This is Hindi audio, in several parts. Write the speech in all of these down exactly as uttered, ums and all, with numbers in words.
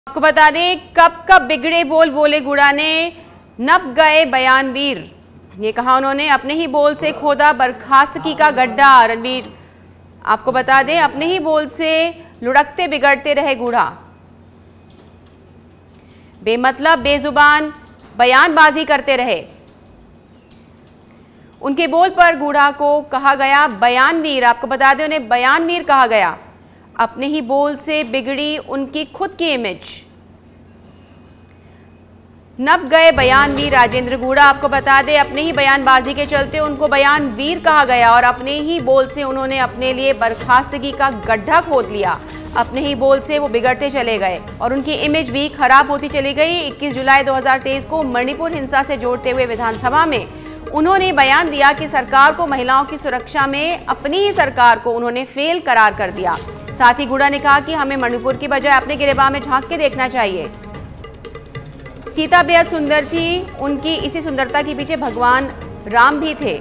आपको बता दें कब कब बिगड़े बोल बोले गुड़ा ने, नब गए बयानवीर। ये कहा उन्होंने, अपने ही बोल से खोदा बर्खास्तगी का गड्ढा। रणवीर आपको बता दें अपने ही बोल से लुढ़कते बिगड़ते रहे गुड़ा। बेमतलब बेजुबान बयानबाजी करते रहे। उनके बोल पर गुड़ा को कहा गया बयानवीर। आपको बता दें उन्हें बयानवीर कहा गया। अपने ही बोल से बिगड़ी उनकी खुद की इमेज। नब गए बयानवीर राजेंद्र गुड़ा। आपको बता दें अपने ही बयानबाजी के चलते उनको बयानवीर कहा गया और अपने ही बोल से उन्होंने अपने लिए बर्खास्तगी का गड्ढा खोद लिया। अपने ही बोल से वो बिगड़ते चले गए और उनकी इमेज भी खराब होती चली गई। इक्कीस जुलाई दो हज़ार तेईस को मणिपुर हिंसा से जोड़ते हुए विधानसभा में उन्होंने बयान दिया कि सरकार को महिलाओं की सुरक्षा में अपनी ही सरकार को उन्होंने फेल करार कर दिया। साथ ही गुड़ा ने कहा कि हमें मणिपुर की बजाय अपने गिरेबान में झांक के देखना चाहिए। सीता बेहद सुंदर थी, उनकी इसी सुंदरता के पीछे भगवान राम भी थे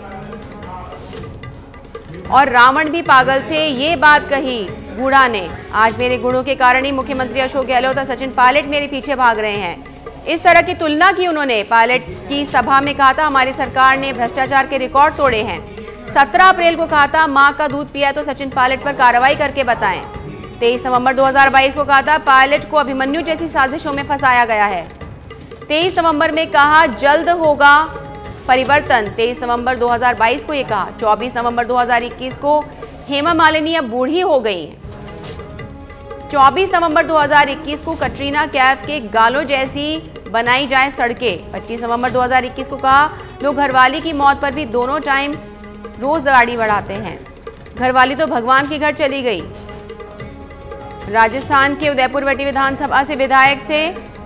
और रावण भी पागल थे, ये बात कही गुड़ा ने। आज मेरे गुणों के कारण ही मुख्यमंत्री अशोक गहलोत और सचिन पायलट मेरे पीछे भाग रहे हैं। इस तरह की तुलना की उन्होंने। पायलट की सभा में कहा था हमारी सरकार ने भ्रष्टाचार के रिकॉर्ड तोड़े हैं। सत्रह अप्रैल को कहा था मां का दूध पिया तो सचिन पायलट पर कार्रवाई करके बताएं। तेईस नवंबर दो हज़ार बाईस को कहा था पायलट को अभिमन्यु जैसी साजिशों में फंसाया गया है। तेईस नवंबर में कहा जल्द होगा परिवर्तन। तेईस नवंबर दो हज़ार बाईस को ये कहा। चौबीस नवंबर दो हज़ार इक्कीस को हेमा मालिनी अब बूढ़ी हो गई हैं। चौबीस नवंबर दो हज़ार इक्कीस को कटरीना कैफ के गालों जैसी बनाई जाए सड़कें। पच्चीस नवंबर दो हज़ार इक्कीस को कहा लोग घरवाली की मौत पर भी दोनों टाइम रोज दाढ़ी बढ़ाते हैं। घरवाली तो भगवान के घर चली गई। राजस्थान के उदयपुरवटी विधानसभा से विधायक थे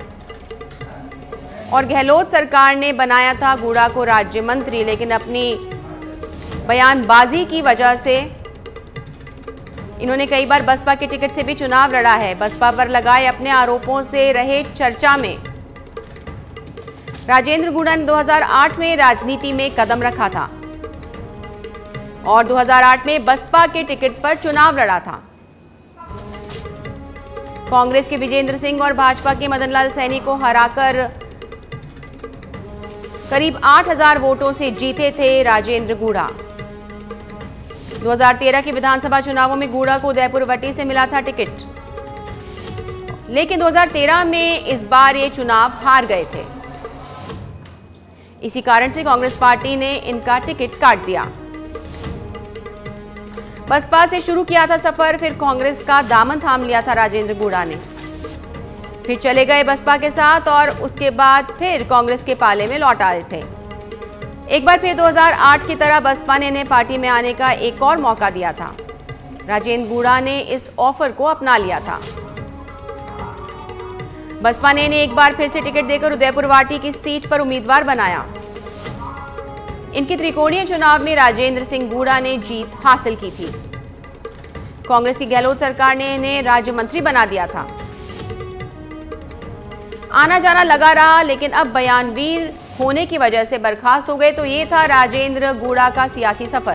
और गहलोत सरकार ने बनाया था गुड़ा को राज्य मंत्री, लेकिन अपनी बयानबाजी की वजह से इन्होंने कई बार बसपा के टिकट से भी चुनाव लड़ा है। बसपा पर लगाए अपने आरोपों से रहे चर्चा में। राजेंद्र गुड़ा ने दो हज़ार आठ में राजनीति में कदम रखा था और दो हज़ार आठ में बसपा के टिकट पर चुनाव लड़ा था। कांग्रेस के विजेंद्र सिंह और भाजपा के मदन लाल सैनी को हराकर करीब आठ हज़ार वोटों से जीते थे राजेंद्र गुड़ा। दो हज़ार तेरह के विधानसभा चुनावों में गुड़ा को उदयपुरवटी से मिला था टिकट, लेकिन दो हज़ार तेरह में इस बार ये चुनाव हार गए थे। इसी कारण से कांग्रेस पार्टी ने इनका टिकट काट दिया। बसपा से शुरू किया था सफर, फिर कांग्रेस का दामन थाम लिया था राजेंद्र गुड़ा ने। फिर चले गए बसपा के साथ और उसके बाद फिर कांग्रेस के पाले में लौट आए थे। एक बार फिर दो हज़ार आठ की तरह बसपा ने इन्हें पार्टी में आने का एक और मौका दिया था। राजेंद्र गुड़ा ने इस ऑफर को अपना लिया था। बसपा ने इन्हें एक बार फिर से टिकट देकर उदयपुरवाटी की सीट पर उम्मीदवार बनाया। इनकी त्रिकोणीय चुनाव में राजेंद्र सिंह गुड़ा ने जीत हासिल की थी। कांग्रेस की गहलोत सरकार ने इन्हें राज्य मंत्री बना दिया था। आना जाना लगा रहा, लेकिन अब बयानवीर होने की वजह से बर्खास्त हो गए। तो ये था राजेंद्र गुड़ा का सियासी सफर।